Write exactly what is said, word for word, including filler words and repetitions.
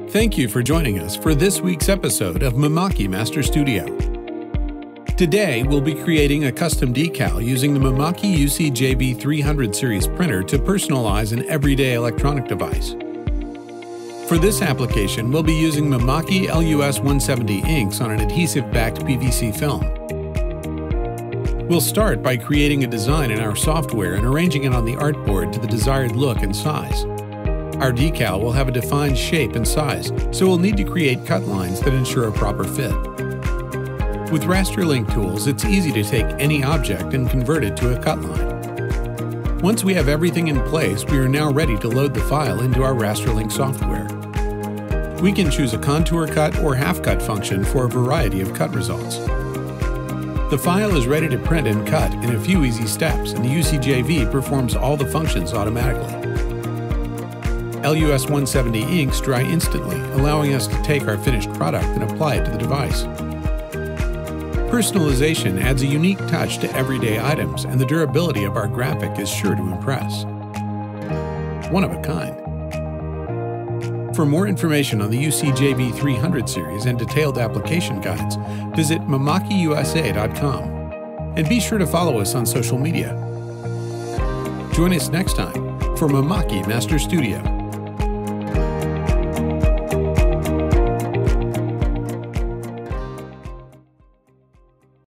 Thank you for joining us for this week's episode of Mimaki Master Studio. Today, we'll be creating a custom decal using the Mimaki U C J B three hundred series printer to personalize an everyday electronic device. For this application, we'll be using Mimaki L U S one seventy inks on an adhesive-backed P V C film. We'll start by creating a design in our software and arranging it on the artboard to the desired look and size. Our decal will have a defined shape and size, so we'll need to create cut lines that ensure a proper fit. With Rasterlink tools, it's easy to take any object and convert it to a cut line. Once we have everything in place, we are now ready to load the file into our Rasterlink software. We can choose a contour cut or half-cut function for a variety of cut results. The file is ready to print and cut in a few easy steps, and the U C J V performs all the functions automatically. L U S one seventy inks dry instantly, allowing us to take our finished product and apply it to the device. Personalization adds a unique touch to everyday items, and the durability of our graphic is sure to impress. One of a kind. For more information on the U C J B three hundred series and detailed application guides, visit mimaki U S A dot com. And be sure to follow us on social media. Join us next time for Mimaki Master Studio.